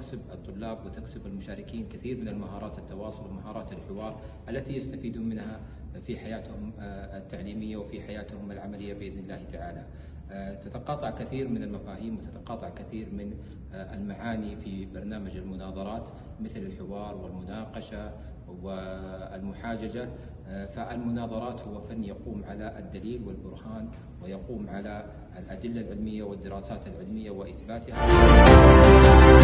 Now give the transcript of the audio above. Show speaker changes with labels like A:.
A: تكسب الطلاب وتكسب المشاركين كثير من المهارات التواصل ومهارات الحوار التي يستفيدون منها في حياتهم التعليمية وفي حياتهم العملية بإذن الله تعالى. تتقاطع كثير من المفاهيم وتتقاطع كثير من المعاني في برنامج المناظرات مثل الحوار والمناقشة والمحاججة. فالمناظرات هو فن يقوم على الدليل والبرهان ويقوم على الأدلة العلمية والدراسات العلمية وإثباتها.